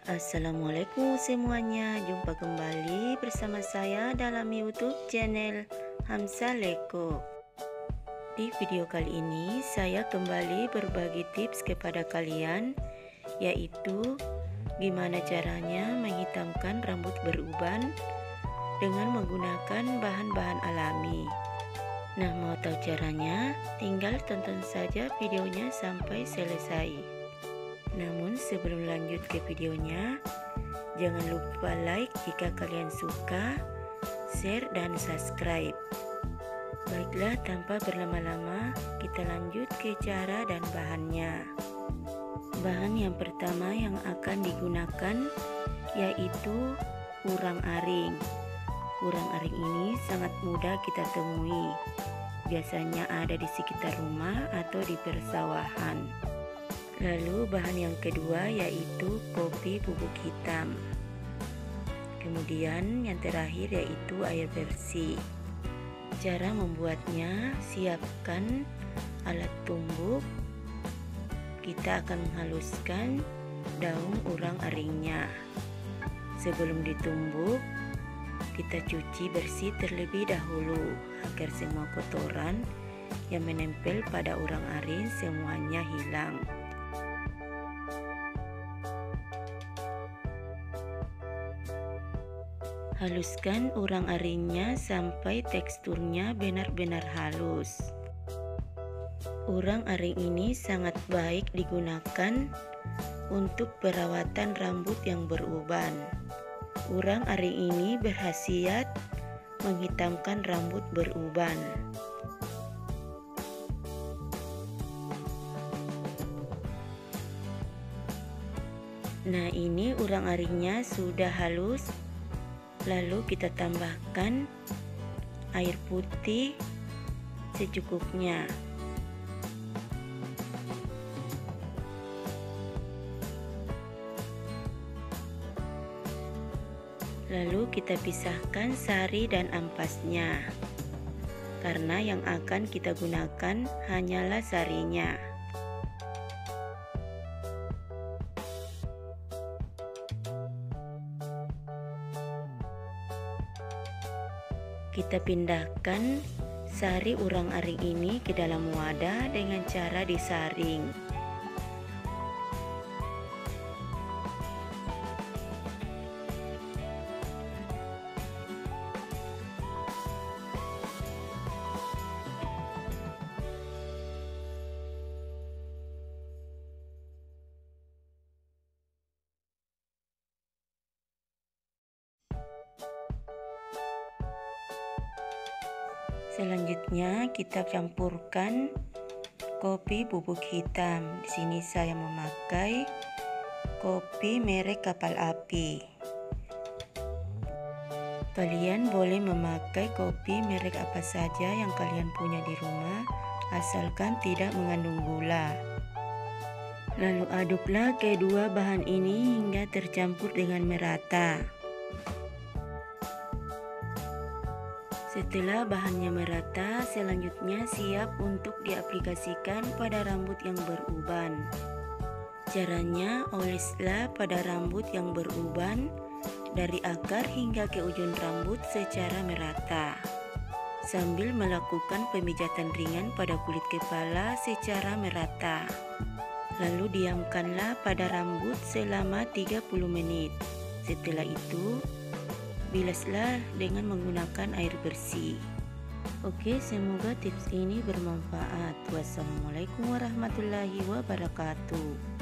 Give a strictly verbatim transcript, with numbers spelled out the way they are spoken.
Assalamualaikum semuanya, jumpa kembali bersama saya dalam YouTube channel Hamsa Leko. Di video kali ini saya kembali berbagi tips kepada kalian, yaitu gimana caranya menghitamkan rambut beruban dengan menggunakan bahan-bahan alami. Nah, mau tahu caranya? Tinggal tonton saja videonya sampai selesai. Namun sebelum lanjut ke videonya, jangan lupa like jika kalian suka, share dan subscribe. Baiklah, tanpa berlama-lama kita lanjut ke cara dan bahannya. Bahan yang pertama yang akan digunakan yaitu urang-aring. Urang-aring ini sangat mudah kita temui. Biasanya ada di sekitar rumah atau di persawahan. Lalu bahan yang kedua yaitu kopi bubuk hitam. Kemudian yang terakhir yaitu air bersih. Cara membuatnya, siapkan alat tumbuk. Kita akan menghaluskan daun urang-aringnya. Sebelum ditumbuk, kita cuci bersih terlebih dahulu agar semua kotoran yang menempel pada urang-aring semuanya hilang. Haluskan urang-aringnya sampai teksturnya benar-benar halus. Urang-aring ini sangat baik digunakan untuk perawatan rambut yang beruban. Urang-aring ini berkhasiat menghitamkan rambut beruban. Nah, ini urang-aringnya sudah halus. Lalu kita tambahkan air putih secukupnya. Lalu kita pisahkan sari dan ampasnya, karena yang akan kita gunakan hanyalah sarinya. Kita pindahkan sari urang-aring ini ke dalam wadah dengan cara disaring. Selanjutnya kita campurkan kopi bubuk hitam. Di sini saya memakai kopi merek Kapal Api. Kalian boleh memakai kopi merek apa saja yang kalian punya di rumah, asalkan tidak mengandung gula. Lalu aduklah kedua bahan ini hingga tercampur dengan merata. Setelah bahannya merata, selanjutnya siap untuk diaplikasikan pada rambut yang beruban. Caranya, oleslah pada rambut yang beruban dari akar hingga ke ujung rambut secara merata, sambil melakukan pemijatan ringan pada kulit kepala secara merata. Lalu diamkanlah pada rambut selama tiga puluh menit. Setelah itu, bilaslah dengan menggunakan air bersih. Oke, semoga tips ini bermanfaat. Wassalamualaikum warahmatullahi wabarakatuh.